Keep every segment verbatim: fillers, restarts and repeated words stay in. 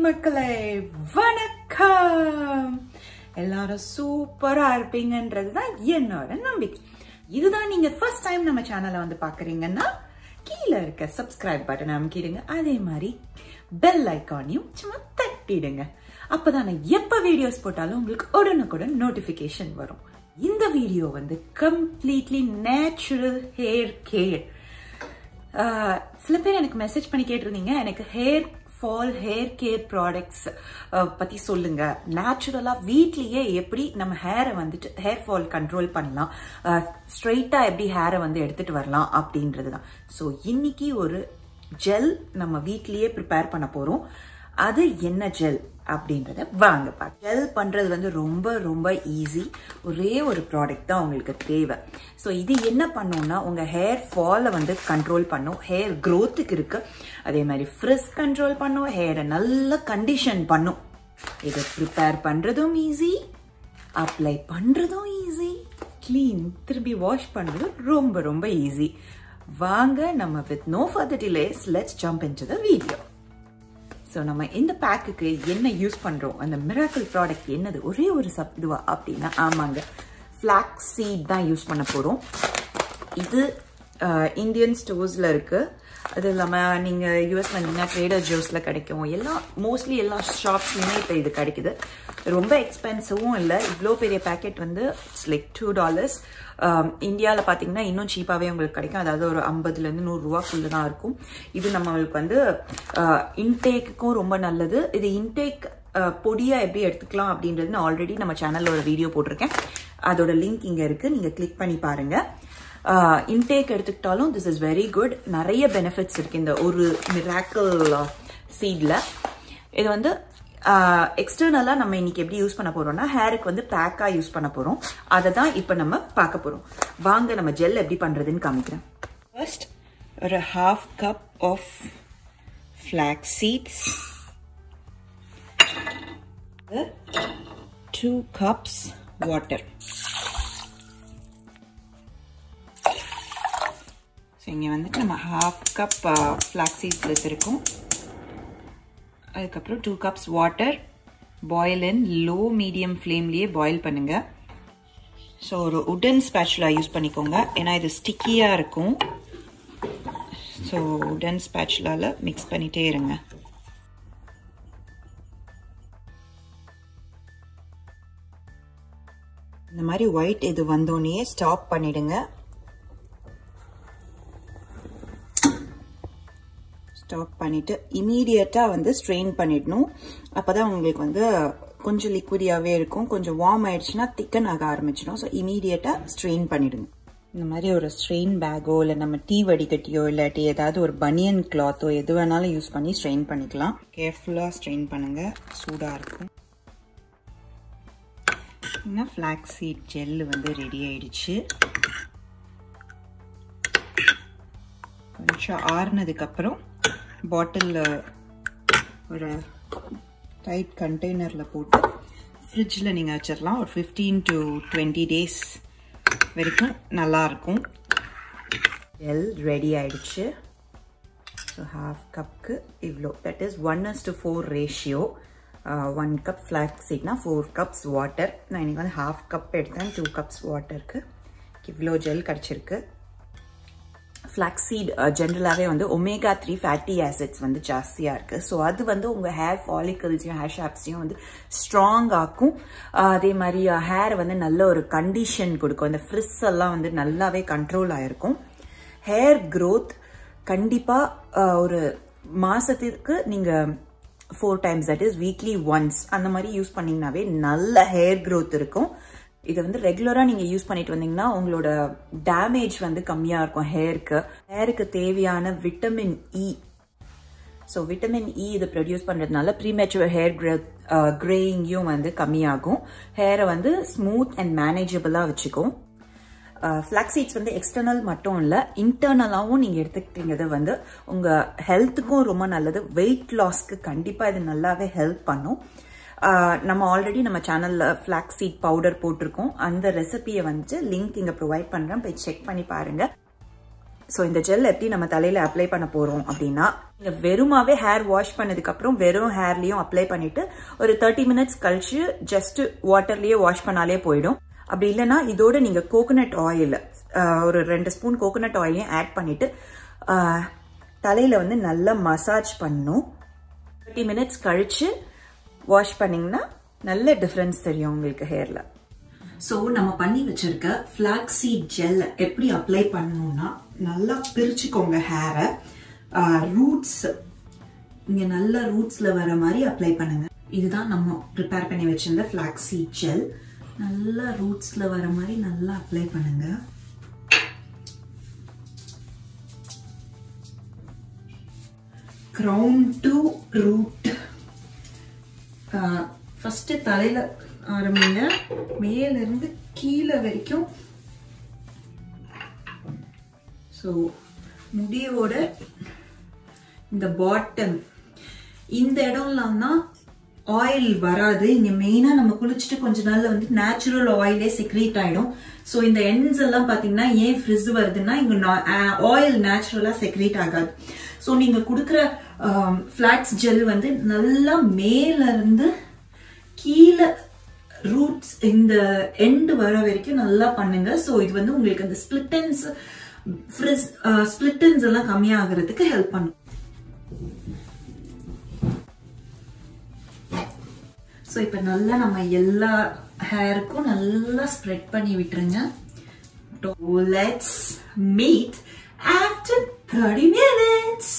மக்களே வணக்கம். எல்லாரும் சூப்பரா இருப்பீங்கன்றதுதான் என்னோட நம்பிக்கை. இதுதான் நீங்க ஃபர்ஸ்ட் டைம் நம்ம சேனலை வந்து பாக்குறீங்கன்னா கீழே இருக்க சப்ஸ்கிரைப் பட்டன் அமுக்கிடுங்க. அதே மாதிரி பெல் ஐக்கானையும் சும்மா தட்டிடுங்க. அப்பதான் நான் எப்ப வீடியோஸ் போட்டாலும் உங்களுக்கு உடனுக்குடன் நோட்டிபிகேஷன் வரும். இந்த வீடியோ வந்து கம்ப்ளீட்லி நேச்சுரல் ஹேர் கேர். சில பேர் எனக்கு மெசேஜ் பண்ணி கேட்டிருந்தீங்க, எனக்கு hair fall hair care products பத்தி சொல்லுங்க, நேச்சுரலா வீட்லயே எப்படி நம்ம ஹேரை வந்துட்டு ஹேர் ஃபால் கண்ட்ரோல் பண்ணலாம், ஸ்ட்ரெயிட்டா எப்படி ஹேரை வந்து எடுத்துட்டு வரலாம் அப்படின்றதுதான். ஸோ இன்னைக்கு ஒரு ஜெல் நம்ம வீட்லயே ப்ரிப்பேர் பண்ண போறோம். அது என்ன ஜெல் அப்படின்றத வாங்க பார்க்க. ஜெல் பண்றது வந்து ரொம்ப ரொம்ப ஈஸி. ஒரே ஒரு ப்ராடக்ட் தான் உங்களுக்கு தேவை. ஸோ இது என்ன பண்ணும்னா உங்க ஹேர் ஃபாலை வந்து கண்ட்ரோல் பண்ணும், ஹேர் க்ரோத்துக்கு இருக்கு, அதே மாதிரி ஃப்ரிஸ் கண்ட்ரோல் பண்ணும், ஹேரை நல்ல கண்டிஷன் பண்ணும். இதை ப்ரிப்பேர் பண்றதும் ஈஸி, அப்ளை பண்றதும் ஈஸி, கிளீன் திரும்பி வாஷ் பண்றதும் ரொம்ப ரொம்ப ஈஸி. வாங்க நம்ம with no further delays let's jump into the video. So நம்ம இந்த பேக்குக்கு என்ன யூஸ் பண்ணுறோம், அந்த மிராக்கிள் ப்ராடக்ட் என்னது, ஒரே ஒரு சப் இதுவா அப்படின்னா ஆமாங்க, ஃப்ளாக்ஸ் சீட் தான் யூஸ் பண்ண போகிறோம். இது இந்தியன் ஸ்டோர்ஸில் இருக்குது. அது இல்லாமல் நீங்கள் யூஎஸ் வந்தீங்கன்னா ட்ரேடர் ஜோஸில் கிடைக்கும். எல்லா மோஸ்ட்லி எல்லா ஷாப்ஸ்லையுமே இப்போ இது கிடைக்குது. ரொம்ப எக்ஸ்பென்சிவும் இல்லை. இவ்வளோ பெரிய பேக்கெட் வந்து இட்ஸ் லைக் டூ டாலர்ஸ். இந்தியாவில் பார்த்தீங்கன்னா இன்னும் சீப்பாகவே உங்களுக்கு கிடைக்கும். அதாவது ஒரு ஐம்பதுலேருந்து நூறுரூவாக்குள்ளே தான் இருக்கும். இது நம்மளுக்கு வந்து இன்டேக்குக்கும் ரொம்ப நல்லது. இது இன்டேக் பொடியாக எப்படி எடுத்துக்கலாம் அப்படின்றது நான் ஆல்ரெடி நம்ம சேனலில் ஒரு வீடியோ போட்டிருக்கேன். அதோட லிங்க் இங்கே இருக்குது, நீங்கள் கிளிக் பண்ணி பாருங்கள். இன்டேக் எடுத்துக்கிட்டாலும் திஸ் இஸ் வெரி குட். நிறைய பெனிஃபிட்ஸ் இருக்கு இந்த ஒரு மிராக்கிள் சீட்ல. இது வந்து எக்ஸ்டர்னலா நம்ம இன்னைக்கு எப்படி யூஸ் பண்ண போறோம்னா ஹேருக்கு வந்து பேக்கா யூஸ் பண்ண போறோம். அதை தான் இப்போ நம்ம பார்க்க போறோம். வாங்க நம்ம ஜெல் எப்படி பண்றதுன்னு காமிக்கிறேன். ஃபர்ஸ்ட் ஒரு half cup of flax seeds, two cups water. இங்கே வந்துட்டு நம்ம ஹாஃப் கப் ஃப்ளாக்ஸ் சீட்ஸ் எடுத்துருக்கோம். அதுக்கப்புறம் two cups water. Boil in low medium ஃப்ளேம்லேயே பாயில் பண்ணுங்க. ஸோ ஒரு உடன் ஸ்பேச்சுலா யூஸ் பண்ணிக்கோங்க, ஏன்னா இது ஸ்டிக்கியாக இருக்கும். ஸோ உடன் ஸ்பேச்சுலாவில் மிக்ஸ் பண்ணிட்டே இருங்க. இந்த மாதிரி ஒயிட் இது வந்தோடனே ஸ்டாப் பண்ணிடுங்க. ஸ்டாப் பண்ணிட்டு இமீடியட்டா வந்து ஸ்ட்ரெயின் பண்ணிடணும். அப்பதான் உங்களுக்கு வந்து கொஞ்சம் லிக்விடியாவே இருக்கும். கொஞ்சம் வார்ம் ஆயிடுச்சுன்னா திக்கன் ஆக ஆரம்பிச்சிடும். ஸோ இமீடியட்டா ஸ்ட்ரெயின் பண்ணிடுங்க. இந்த மாதிரி ஒரு ஸ்ட்ரெயின் பேக்கோ இல்லை நம்ம டீ வடிகட்டியோ இல்லாட்டி ஏதாவது ஒரு பனியன் கிளாத்தோ எது வேணாலும் யூஸ் பண்ணி ஸ்ட்ரெயின் பண்ணிக்கலாம். கேர்ஃபுல்லா ஸ்ட்ரெயின் பண்ணுங்க, சூடா இருக்கும். ஃபிளாக்ஸ் சீட் ஜெல் வந்து ரெடி ஆயிடுச்சு. கொஞ்சம் ஆறுனதுக்கு அப்புறம் பாட்டிலில் ஒரு டைட் கண்டெய்னரில் போட்டு ஃப்ரிட்ஜில் நீங்கள் வச்சிடலாம். ஒரு ஃபிஃப்டீன் டு டுவெண்ட்டி டேஸ் வரைக்கும் நல்லாயிருக்கும். ஜெல் ரெடி ஆயிடுச்சு. ஸோ ஹாஃப் கப்புக்கு இவ்வளோ, that is one is to four ratio. One cup flax சீட்னா ஃபோர் கப்ஸ் வாட்டர். நான் இன்னைக்கு வந்து ஹாஃப் கப் எடுத்தேன். டூ கப்ஸ் வாட்டருக்கு இவ்வளோ ஜெல் கிடச்சிருக்கு. ஃப்ளாக்ஸ் சீட் ஜென்ரலாகவே வந்து ஒமேகா த்ரீ ஃபேட்டி ஆசிட்ஸ் வந்து ஜாஸ்தியாக இருக்குது. ஸோ அது வந்து உங்கள் ஹேர் ஃபாலிக்கல்ஸையும் ஹேர் ஷாப்ஸையும் வந்து ஸ்ட்ராங் ஆக்கும். அதே மாதிரி ஹேர் வந்து நல்ல ஒரு கண்டிஷன் கொடுக்கும். இந்த ஃப்ரிஸ் எல்லாம் வந்து நல்லாவே கண்ட்ரோல் ஆகிருக்கும். ஹேர் க்ரோத் கண்டிப்பாக ஒரு மாதத்துக்கு நீங்கள் four times, that is weekly once அந்த மாதிரி யூஸ் பண்ணிங்கனாவே நல்ல ஹேர் க்ரோத் இருக்கும். இதை வந்து ரெகுலரா நீங்க யூஸ் பண்ணிட்டு வந்தீங்கன்னா உங்களோட டேமேஜ் வந்து கம்மியா இருக்கும் ஹேருக்கு. ஹேருக்கு தேவையான vitamin E, so vitamin E இதை ப்ரொடியூஸ் பண்றதுனால ப்ரீமெச்சுவர் ஹேர் கிரேயிங்கும் வந்து கம்மியாகும். ஹேரை வந்து ஸ்மூத் அண்ட் மேனேஜபிளா வச்சுக்கும். ஃபிளாக்ஸ் சீட்ஸ் வந்து எக்ஸ்டர்னல் மட்டும் இல்ல, இன்டர்னலாவும் நீங்க எடுத்துக்கிட்டீங்கிறது வந்து உங்க ஹெல்த்துக்கும் ரொம்ப நல்லது. வெயிட் லாஸ்க்கு கண்டிப்பா இது நல்லாவே ஹெல்ப் பண்ணும். நம்ம ஆல்ரெடி நம்ம சேனல்ல ஃபிளாக்ஸ் சீட் பவுடர் போட்டிருக்கோம். அந்த ரெசிபியை வந்து லிங்க் இங்க ப்ரொவைட் பண்றேன், போய் செக் பண்ணி பாருங்க. ஸோ இந்த ஜெல் எப்படி நம்ம தலையில அப்ளை பண்ண போறோம் அப்படின்னா, நீங்க வெறுமாவே ஹேர் வாஷ் பண்ணதுக்கு அப்புறம் வெறும் ஹேர்லயும் அப்ளை பண்ணிட்டு ஒரு தேர்ட்டி மினிட்ஸ் கழிச்சு ஜஸ்ட் வாட்டர்லயே வாஷ் பண்ணாலே போயிடும். அப்படி இல்லைன்னா இதோட நீங்க கோகோனட் ஆயில் ஒரு ரெண்டு ஸ்பூன் கோகோனட் ஆயிலையும் ஆட் பண்ணிட்டு தலையில வந்து நல்லா மசாஜ் பண்ணும். தேர்ட்டி மினிட்ஸ் கழிச்சு வாஷ் பண்ணீங்கன்னா நல்ல டிஃபரன்ஸ் தெரியும் உங்களுக்கு ஹேர்ல. ஸோ நம்ம பண்ணி வச்சிருக்க ஃபிளாக்ஸீட் ஜெல் எப்படி அப்ளை பண்ணணும்னா, நல்லா பிரிச்சுக்கோங்க ஹேரை. ரூட்ஸ் இங்க நல்ல ரூட்ஸ்ல வர மாதிரி அப்ளை பண்ணுங்க. இதுதான் நம்ம ப்ரிப்பேர் பண்ணி வச்சிருந்த ஃபிளாக்ஸீட் ஜெல். நல்லா ரூட்ஸ்ல வர மாதிரி நல்லா அப்ளை பண்ணுங்க. Crown to root. ஃபர்ஸ்ட் தலையில ஆரம்பிங்க, மேல இருந்து கீழே வரைக்கும். ஸோ முடியோட இந்த பாட்டம் இந்த இடம்லாம் தான் ஆயில் வராது. இங்க மெயினா நம்ம குளிச்சுட்டு கொஞ்ச நாள்ல வந்து நேச்சுரல் ஆயிலே செக்ரீட் ஆயிடும். ஸோ இந்த எண்ட்ஸ் எல்லாம் பாத்தீங்கன்னா ஏன் ஃப்ரிஸ் வருதுன்னா இங்க ஆயில் நேச்சுரலா செக்ரீட் ஆகாது. ஸோ நீங்க கொடுக்குற ஃபிளாக்ஸ் ஜெல் வந்து நல்லா மேல இருந்து கீழே ரூட்ஸ் இந்த எண்ட் வர வரைக்கும் நல்லா பண்ணுங்க. ஸோ இது வந்து உங்களுக்கு அந்த ஸ்பிளிட்டன்ஸ் ஃப்ரிஸ் ஸ்பிளிட்டன்ஸ் எல்லாம் கம்மியாகிறதுக்கு ஹெல்ப் பண்ணும். ஸோ இப்போ நல்லா நம்ம எல்லா ஹேருக்கும் நல்லா ஸ்ப்ரெட் பண்ணி விட்டுருங்க. Let's meet after thirty minutes.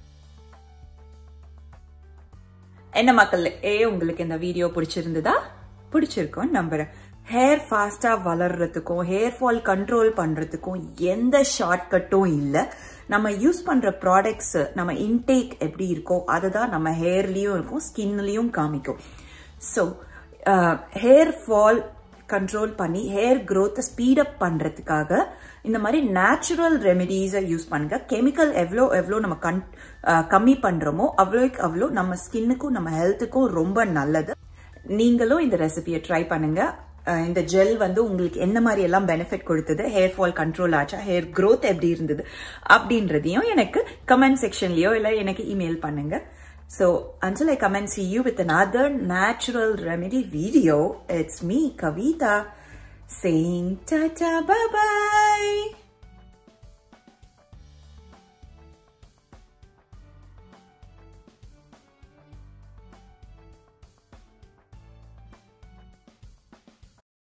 என்ன மக்களே, உங்களுக்கு இந்த வீடியோ பிடிச்சிருந்ததா? பிடிச்சிருக்கும் நம்புறேன். ஹேர் ஃபாஸ்டா வளர்றதுக்கும் ஹேர் ஃபால் கண்ட்ரோல் பண்றதுக்கும் எந்த ஷார்ட்கட்டும் இல்லை. நம்ம யூஸ் பண்ற ப்ராடக்ட்ஸ் நம்ம இன்டேக் எப்படி இருக்கோ அதுதான் நம்ம ஹேர்லயும் இருக்கும், ஸ்கின்லயும் காமிக்கும். ஸோ ஹேர் ஃபால் கண்ட்ரோல் பண்ணி ஹேர் க்ரோத்தை ஸ்பீடப் பண்றதுக்காக இந்த மாதிரி நேச்சுரல் ரெமெடிஸை யூஸ் பண்ணுங்க. கெமிக்கல் எவ்வளோ எவ்வளோ நம்ம கண் கம்மி பண்றோமோ அவ்வளோக்கு அவ்வளோ நம்ம ஸ்கின்னுக்கும் நம்ம ஹெல்த்துக்கும் ரொம்ப நல்லது. நீங்களும் இந்த ரெசிபியை ட்ரை பண்ணுங்க. இந்த ஜெல் வந்து உங்களுக்கு என்ன மாதிரி எல்லாம் பெனிஃபிட் கொடுத்தது, ஹேர் ஃபால் கண்ட்ரோல் ஆச்சா, ஹேர் க்ரோத் எப்படி இருந்தது அப்படின்றதையும் எனக்கு கமெண்ட் செக்ஷன்லயோ இல்லை எனக்கு இமெயில் பண்ணுங்க. So until I come and see you with another natural remedy video, it's me, Kavita, saying ta-ta, bye-bye.